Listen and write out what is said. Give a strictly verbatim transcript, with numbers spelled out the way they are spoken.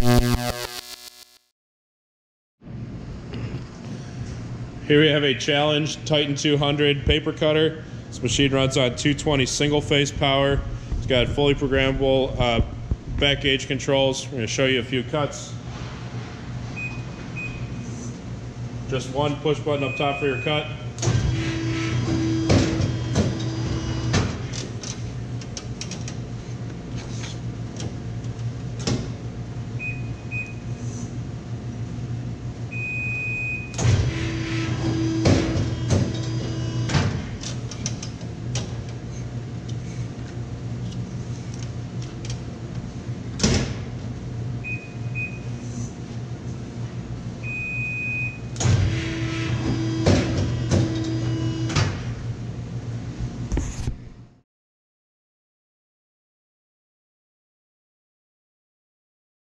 Here we have a Challenge Titan two hundred paper cutter. This machine runs on two twenty single phase power. It's got fully programmable uh, back gauge controls. We're going to show you a few cuts. Just one push button up top for your cut.